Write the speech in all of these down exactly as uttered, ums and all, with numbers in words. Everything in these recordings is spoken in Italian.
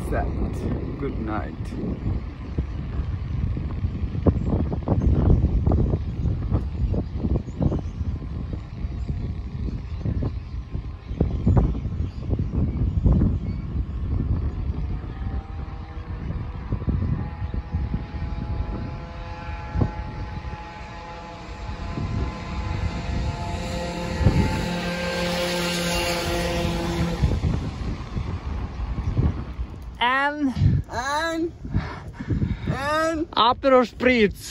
set. Good night. And And and Aperol Spritz.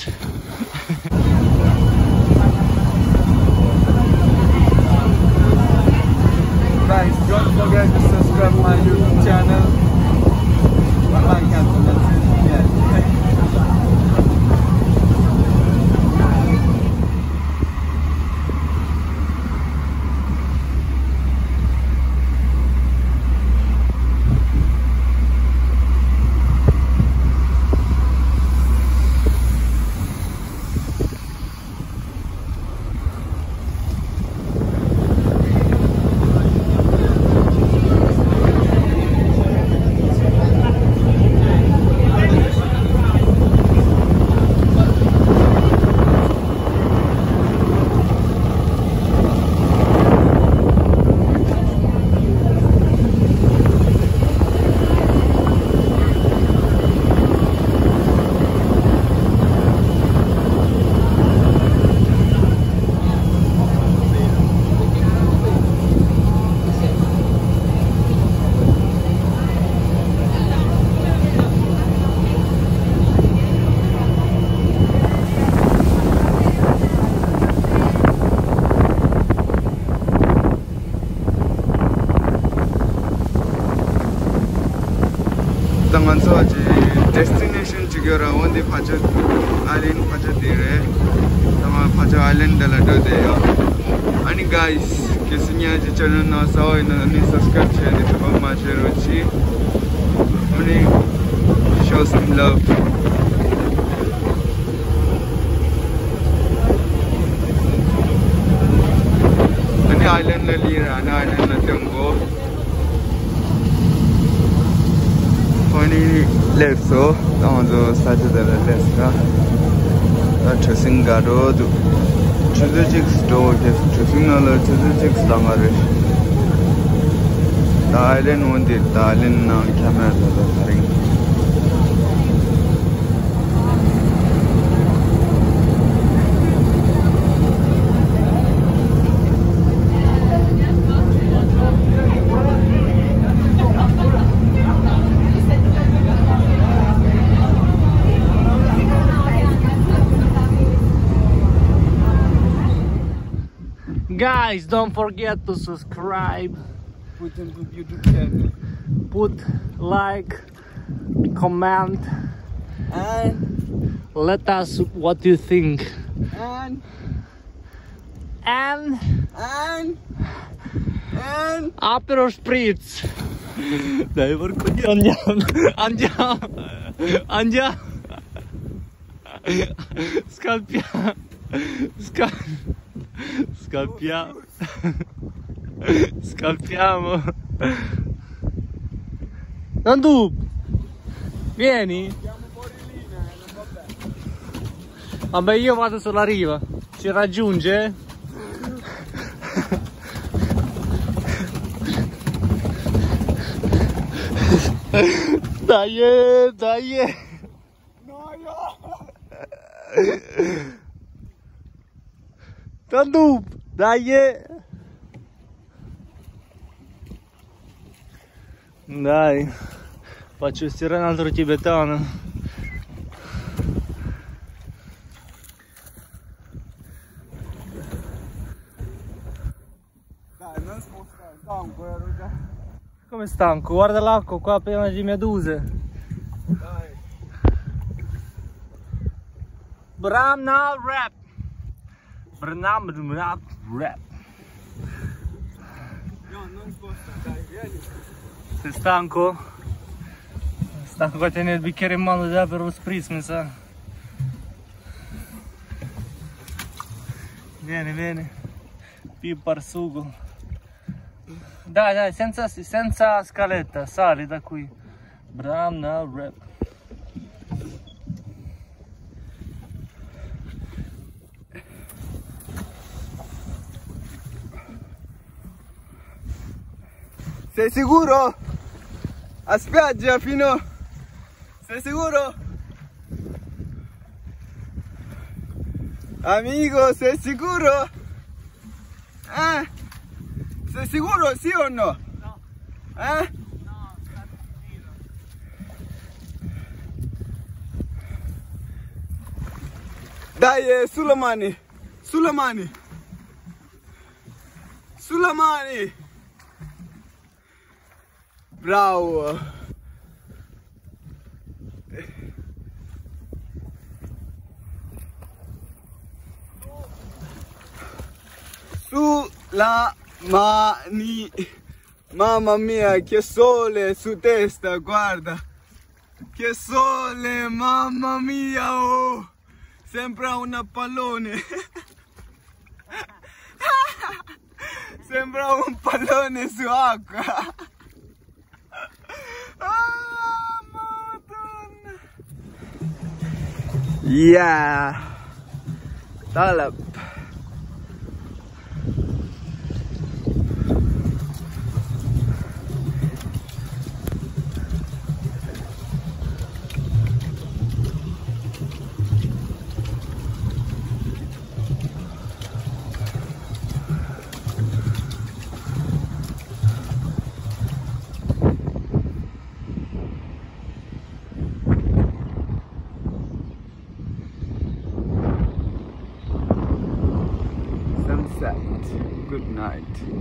guys, don't forget to subscribe my YouTube channel. Like and yeah. 당연서 destination juga onde paja island paja dire sama paja island dala dodeo ani guys kesnya je channel na saw ina ni subscribe cheyandi to ma share chi ani show some love ani island la lira ana island na tengo Funny left so down the side of the left that tracing garo to the chicks door just tracing all to the chicks langare the island one the island na camera the ring Guys, don't forget to subscribe, put into YouTube channel, put like, comment, and let us what you think, and and and and Aperol Spritz. Dai, porco dio, andiamo, andiamo, andiamo, scalpiamo, scalpiamo. Scalpiamo Scalpiamo Non tu vieni? Vabbè io vado sulla riva. Ci raggiunge? Dai dai no io Tandu, dai! Dai, faccio stirare un altro tibetano. Dai, non spostare, stanco, ero già. Come stanco? Guarda l'acqua qua piena di meduse. Dai. Bram now rap. Bram rap rap. No, non sposta, dai, vieni. Sei stanco? Stanco a tenere il bicchiere in mano già per lo spritz, mi sa. Vieni, vieni. Pippa al sugo. Dai, dai, senza, senza scaletta, sali da qui. but I'm not rap. Sei sicuro? A spiaggia fino... Sei sicuro? Amico, sei sicuro? Eh? Sei sicuro sì o no? No. Eh? No, sta giro. Dai, eh, sulle mani! Sulle mani! Sulle mani! Bravo! Sulla mani! Mamma mia, che sole su testa, guarda! Che sole, mamma mia! Oh! Sembra un pallone! Sembra un pallone su acqua! Ah, Madonna! Yeah! Talab! Good night.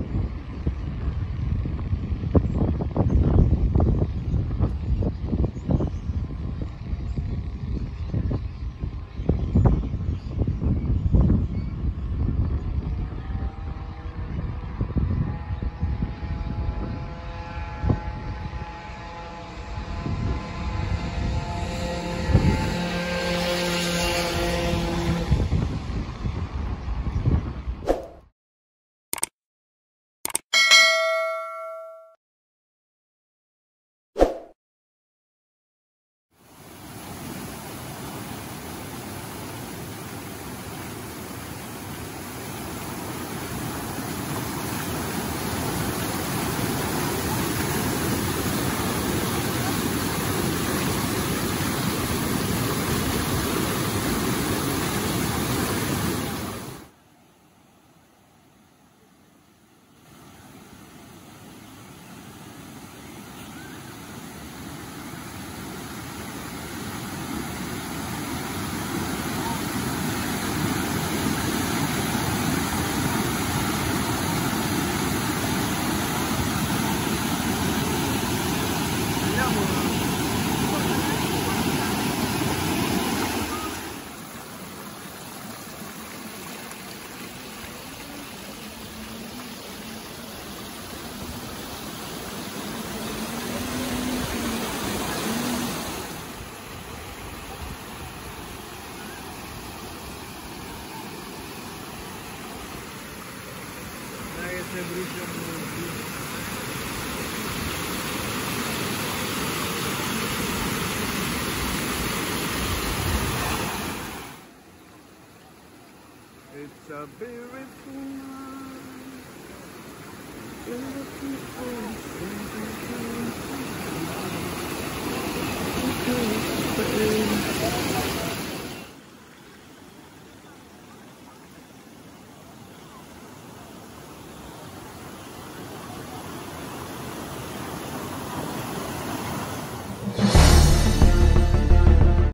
It's a beautiful night. Beautiful